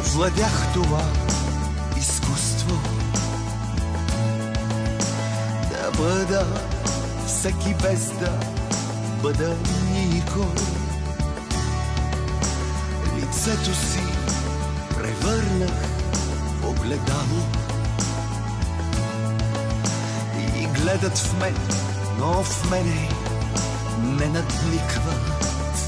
овладях това изкуство да бъда всеки без да бъда никой. Лицето си превърнах в огледало и гледат в мен, но в мене не надникват.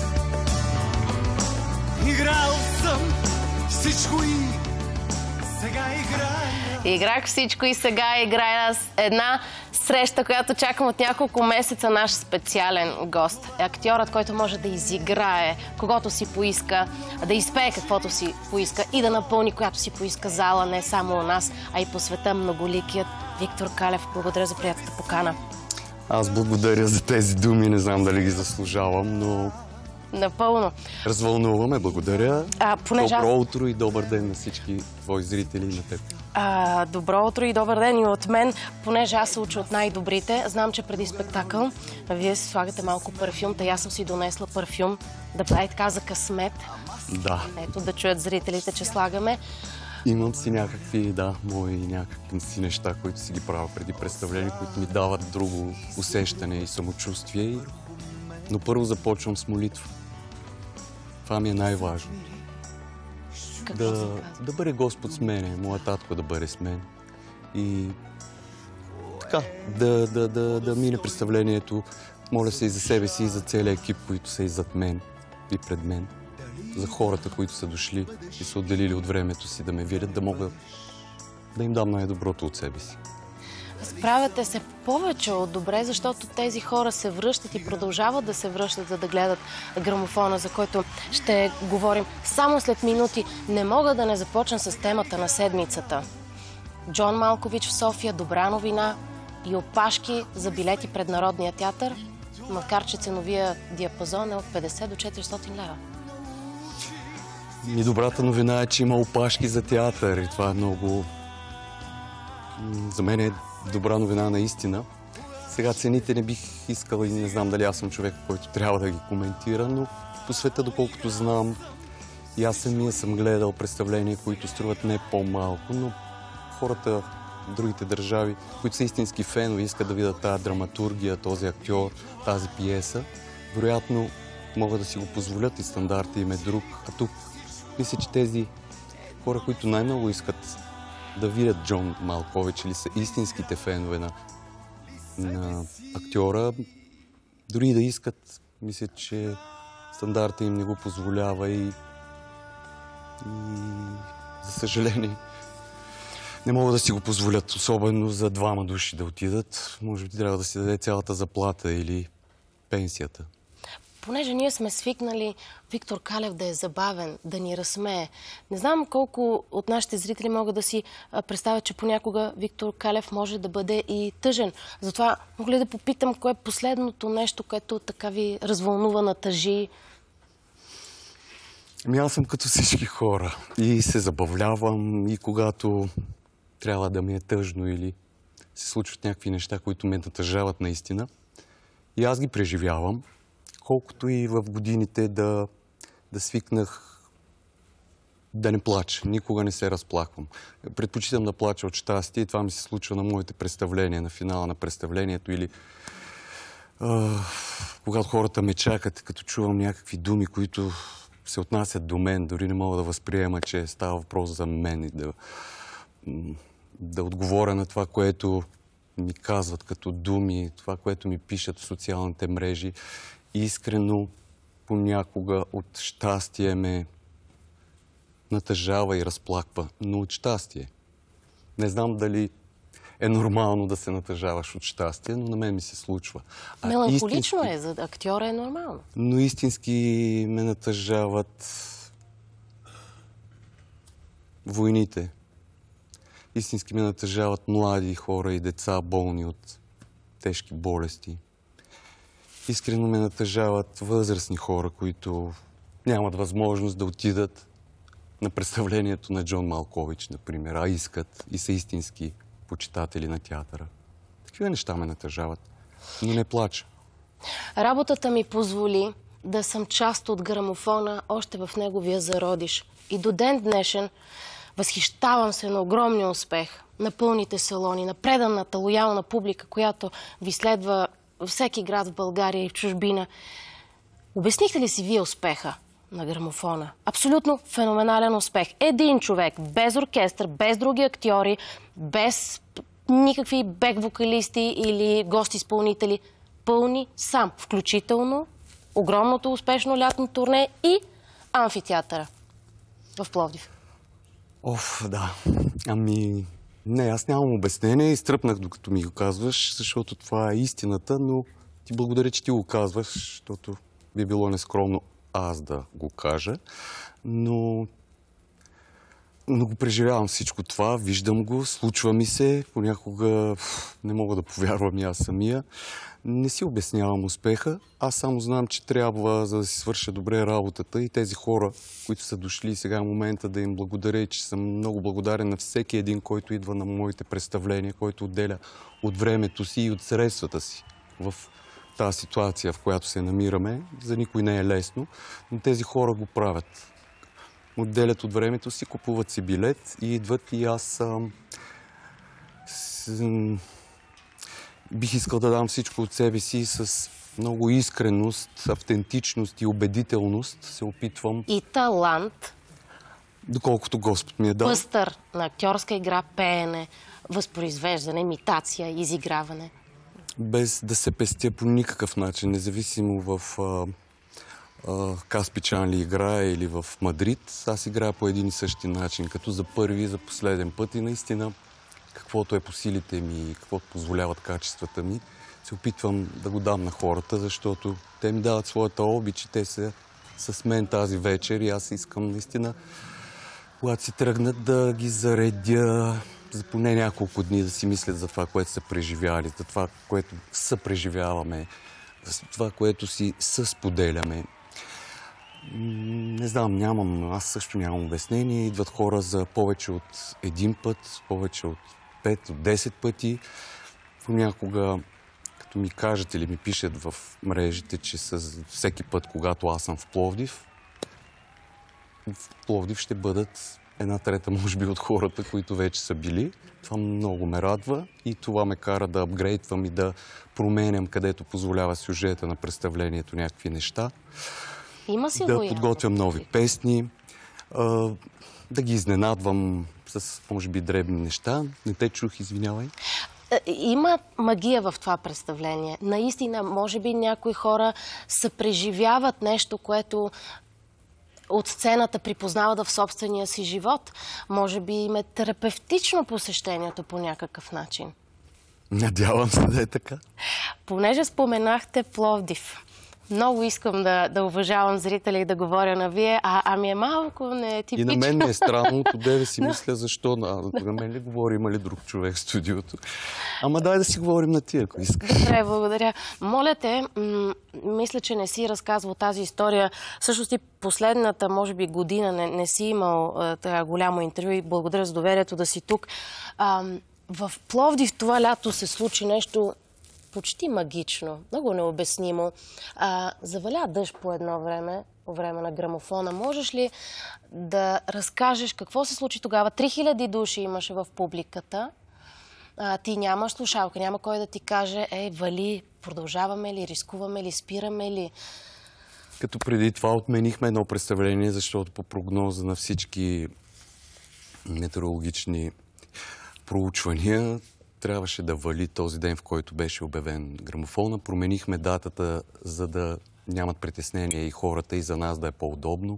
Играл съм всичко и сега играя. Играх всичко и сега играя една среща, която чакам от няколко месеца, наш специален гост. Актьорът, който може да изиграе когото си поиска, да изпее каквото си поиска и да напълни която си поиска зала, не само у нас, а и по света, многоликият Виктор Калев. Благодаря за приятната покана. Аз благодаря за тези думи, не знам дали ги заслужавам, но... Напълно. Развълнуваме, благодаря. Понеже Добро утро и добър ден на всички твои зрители и на теб. Добро утро и добър ден и от мен, понеже аз се уча от най-добрите. Знам, че преди спектакъл вие си слагате малко парфюм, тъй аз съм си донесла парфюм да прави така за късмет. Да. Ето да чуят зрителите, че слагаме. Имам си някакви, мои някакви си неща, които си ги правя преди представление, които ми дават друго усещане и самочувствие. Но първо започвам с молитва. Това ми е най-важно. Да бъде Господ с мене, моя татко да бъде с мен. И така, да мине представлението. Моля се и за себе си, и за целия екип, които са и зад мен, и пред мен. За хората, които са дошли и са отделили от времето си да ме видят, да мога да им дам най-доброто от себе си. Справяте се повече от добре, защото тези хора се връщат и продължават да се връщат, за да гледат грамофона, за който ще говорим само след минути. Не мога да не започна с темата на седмицата. Джон Малкович в София, добра новина и опашки за билети пред Народния театър, макар че ценовия диапазон е от 50 до 400 лева. И добрата новина е, че има опашки за театър и това е много... За мен е добра новина наистина. Сега цените не бих искал и не знам дали аз съм човек, който трябва да ги коментира, но по света, доколкото знам, и аз самия съм гледал представления, които струват не по-малко, но хората в другите държави, които са истински фенове, искат да видят тази драматургия, този актьор, тази пиеса, вероятно могат да си го позволят и стандарта им е друг. А тук мисля, че тези хора, които най-много искат да видят Джон Малкович или са истинските фенове на актьора, дори да искат, мисля, че стандарта им не го позволява и за съжаление не могат да си го позволят, особено за двама души да отидат. Може би трябва да си даде цялата заплата или пенсията. Понеже ние сме свикнали Виктор Калев да е забавен, да ни разсмее. Не знам колко от нашите зрители могат да си представят, че понякога Виктор Калев може да бъде и тъжен. Затова мога ли да попитам, кое е последното нещо, което така ви развълнува, натъжи? Аз съм като всички хора. И се забавлявам, и когато трябва да ми е тъжно или се случват някакви неща, които ме натъжават наистина. И аз ги преживявам. Колкото и в годините да свикнах да не плача. Никога не се разплаквам. Предпочитам да плача от щастие и това ми се случва на моите представления, на финала на представлението или когато хората ме чакат, като чувам някакви думи, които се отнасят до мен, дори не мога да възприема, че става въпрос за мен и да отговоря на това, което ми казват като думи, това, което ми пишат в социалните мрежи. Искрено понякога от щастие ме натъжава и разплаква, но от щастие. Не знам дали е нормално да се натъжаваш от щастие, но на мен ми се случва. Меланхолично е, за актьора е нормално. Но истински ме натъжават войните. Истински ме натъжават млади хора и деца, болни от тежки болести. Искрено ме натъжават възрастни хора, които нямат възможност да отидат на представлението на Джон Малкович, например, а искат и са истински почитатели на театъра. Такива неща ме натъжават, но не плача. Работата ми позволи да съм част от грамофона още в неговия зародиш. И до ден днешен възхищавам се на огромния успех, на пълните салони, на преданата, лоялна публика, която ви следва във всеки град в България и в чужбина. Обяснихте ли си вие успеха на грамофона? Абсолютно феноменален успех. Един човек, без оркестър, без други актьори, без никакви бек-вокалисти или гости-изпълнители. Пълни сам, включително огромното успешно лятно турне и амфитеатъра в Пловдив. Да. Ами, не, аз нямам обяснение. Изтръпнах, докато ми го казваш, защото това е истината, но ти благодаря, че ти го казваш, защото би било нескромно аз да го кажа. Но го преживявам всичко това, виждам го, случва ми се, понякога не мога да повярвам и аз самия. Не си обяснявам успеха, аз само знам, че трябва, за да си свърша добре работата, и тези хора, които са дошли сега в момента, да им благодаря, и че съм много благодарен на всеки един, който идва на моите представления, който отделя от времето си и от средствата си в тази ситуация, в която се намираме. За никой не е лесно, но тези хора го правят. Отделят от времето си, купуват си билет и идват, и аз бих искал да дам всичко от себе си с много искреност, автентичност и убедителност. Се опитвам. И талант. Доколкото Господ ми е дал. Пъстър на актьорска игра, пеене, възпроизвеждане, имитация, изиграване. Без да се пестя по никакъв начин, независимо в Каспичан ли играя или в Мадрид, аз играя по един и същи начин, като за първи и за последен път, и наистина каквото е по силите ми и каквото позволяват качествата ми, се опитвам да го дам на хората, защото те ми дават своята обич и те са с мен тази вечер, и аз искам наистина, когато си тръгнат, да ги заредя за поне няколко дни, да си мислят за това, което са преживяли, за това, което съпреживяваме, за това, което си съсподеляме. Не знам, аз също нямам обяснение. Идват хора за повече от един път, повече от 5, от 10 пъти. Понякога, като ми кажат или ми пишат в мрежите, че всеки път, когато аз съм в Пловдив ще бъдат 1/3, може би, от хората, които вече са били. Това много ме радва и това ме кара да апгрейдвам и да променям, където позволява сюжета на представлението, някакви неща. Има си да подготвям нови песни, да ги изненадвам с, може би, дребни неща. Не те чух, извинявай. Има магия в това представление. Наистина, може би някои хора съпреживяват нещо, което от сцената припознават в собствения си живот. Може би им е терапевтично посещението по някакъв начин. Надявам се да е така. Понеже споменахте Пловдив, много искам да уважавам зрители и да говоря на вие, ами е малко нетипично. И на мен не е странно, от одеве си мисля защо. На мен ли говори, има ли друг човек в студиото? Ама дай да си говорим на тия, ако искаш. Добре, благодаря. Моля те, мисля, че не си разказвал тази история. Всъщност и последната, може би, година не си имал голямо интервю, и благодаря за доверието да си тук. В Пловдив това лято се случи нещо почти магично, много необяснимо. Заваля дъжд по време на грамофона. Можеш ли да разкажеш какво се случи тогава? 3000 души имаше в публиката. Ти нямаш слушалка, няма кой да ти каже, вали, продължаваме ли, рискуваме ли, спираме ли? Като преди това отменихме едно представление, защото по прогноза на всички метеорологични проучвания трябваше да вали този ден, в който беше обявен грамофона. Променихме датата, за да нямат притеснения и хората, и за нас да е по-удобно.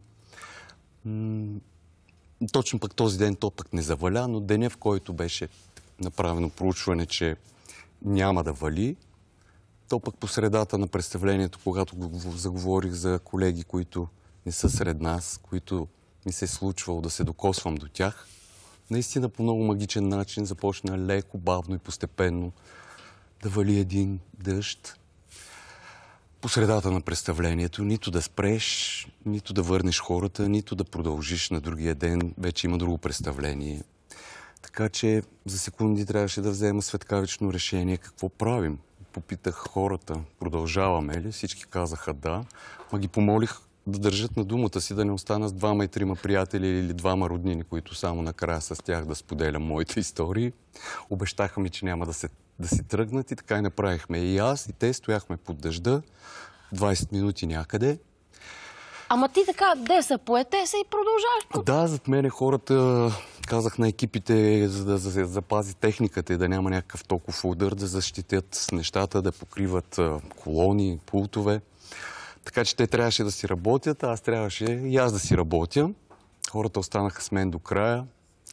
Точно пък този ден то пък не заваля, но деня, в който беше направено проучване, че няма да вали, то пък по средата на представлението, когато заговорих за колеги, които не са сред нас, които ми се е случвало да се докосвам до тях, наистина по много магичен начин започна леко, бавно и постепенно да вали един дъжд. По средата на представлението нито да спреш, нито да върнеш хората, нито да продължиш на другия ден. Вече има друго представление. Така че за секунди трябваше да взема светкавично решение какво правим. попитах хората, продължаваме ли? Всички казаха да. Ма ги помолих да държат на думата си, да не остана с 2 и 3 приятели или 2 роднини, които само накрая с тях да споделям моите истории. Обещаха ми, че няма да си тръгнат и така и направихме. И аз, и те стояхме под дъжда, 20 минути някъде. Ама ти така, де са поете се и продължаваш? Да, зад мене хората, казах на екипите, за да запази техниката и да няма някакъв толкова удар, да защитят нещата, да покриват колони, пултове. Така че те трябваше да си работят, а аз трябваше и аз да си работя. Хората останаха с мен до края.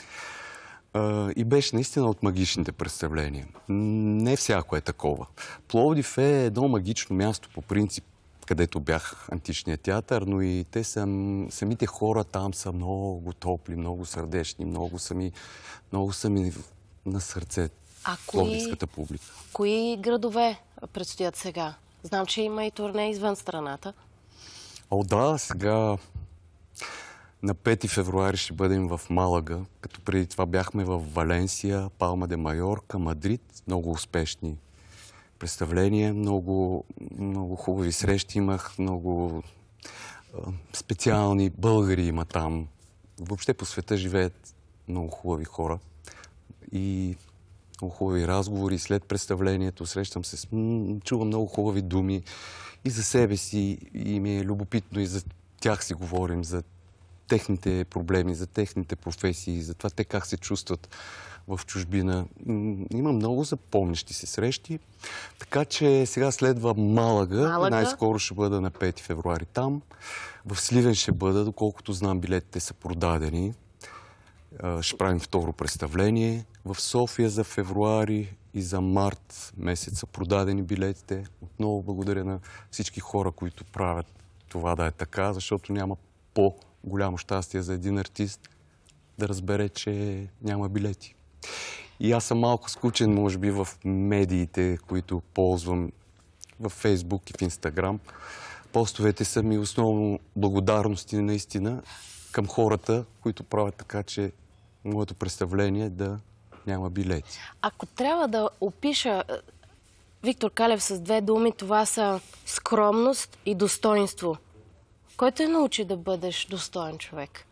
И беше наистина от магичните представления. Не всяко е такова. Пловдив е едно магично място по принцип, където бях античния театър, но и те самите хора там са много топли, много сърдечни, много са ми на сърце пловдивската публика. Кои градове предстоят сега? Знам, че има и турне извън страната. О, да, сега на 5 февруари ще бъдем в Малага, като преди това бяхме в Валенсия, Палма де Майорка, Мадрид. Много успешни представления, много хубави срещи имах, много специални българи има там. Въобще по света живеят много хубави хора и много хубави разговори. След представлението срещам се, чувам много хубави думи и за себе си, и ми е любопитно и за тях си говорим, за техните проблеми, за техните професии, за това те как се чувстват в чужбина. Има много запомнящи се срещи. Така че сега следва Малага. Най-скоро ще бъда на 5 февруари там. В Сливен ще бъда, доколкото знам, билетите са продадени. Ще правим второ представление. В София за февруари и за март месец са продадени билетите. Отново благодаря на всички хора, които правят това да е така, защото няма по-голямо щастие за един артист да разбере, че няма билети. И аз съм малко скучен, може би, в медиите, които ползвам в Фейсбук и в Инстаграм. Постовете са ми основно благодарности наистина към хората, които правят така, че моето представление да няма билети. Ако трябва да опиша Виктор Калев с 2 думи, това са скромност и достоинство. Кой те научи да бъдеш достоен човек?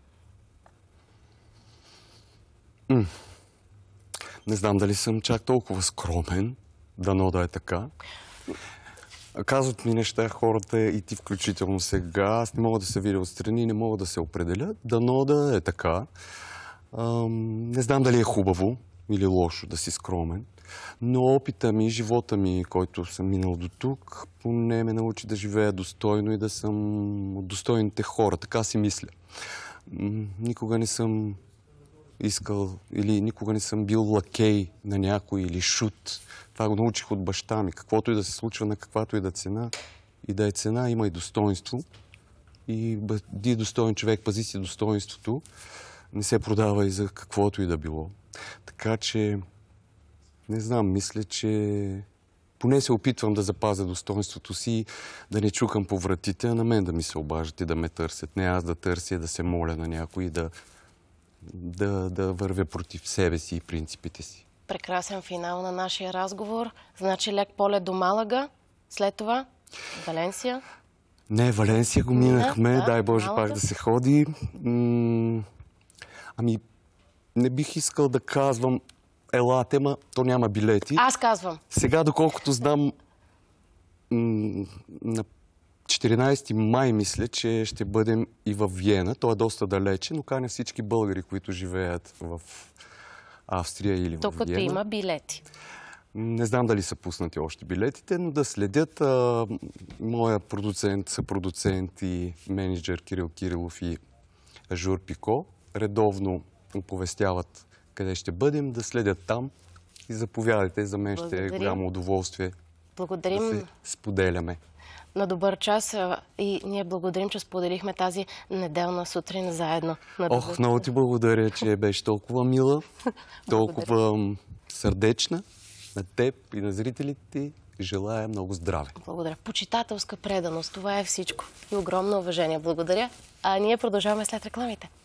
Не знам дали съм чак толкова скромен, дано да е така. Казват ми неща хората и ти включително сега. Аз не мога да се видя отстрани, не мога да се определя. Дано да е така. Не знам дали е хубаво или лошо да си скромен, но опита ми, живота ми, който съм минал до тук, поне ме научи да живея достойно и да съм от достойните хора. Така си мисля. Никога не съм искал или никога не съм бил лакей на някой или шут. Това го научих от баща ми. Каквото и да се случва на каквато и да цена, и да е цена, има и достоинство. И бъди достоен човек, пази си достоинството. Не се продава и за каквото и да било. Така че, не знам, мисля, че поне се опитвам да запазя достоинството си, да не чукам по вратите, а на мен да ми се обаждат и да ме търсят. Не аз да търся, да се моля на някой, да вървя против себе си и принципите си. Прекрасен финал на нашия разговор. Значи лек полет до Малага. След това Валенсия. Не, Валенсия го минахме. Да, дай Боже Малага. Пак да се ходи. Ами, не бих искал да казвам елате, ма то няма билети. Аз казвам. Сега, доколкото знам, на 14 май мисля, че ще бъдем и в Виена. То е доста далече, но каня всички българи, които живеят в Австрия или в Виена. Докато има билети. Не знам дали са пуснати още билетите, но да следят. Моя продуцент, съпродуцент и менеджер Кирил Кирилов и Жур Пико редовно оповестяват къде ще бъдем, да следят там и заповядайте. За мен ще е голямо удоволствие да се споделяме. На добър час и ние благодарим, че споделихме тази неделна сутрин заедно. Ох, много ти благодаря, че беше толкова мила, толкова сърдечна на теб и на зрителите. Желая много здраве. Благодаря. Почитателска преданост. Това е всичко. И огромно уважение. Благодаря. А ние продължаваме след рекламите.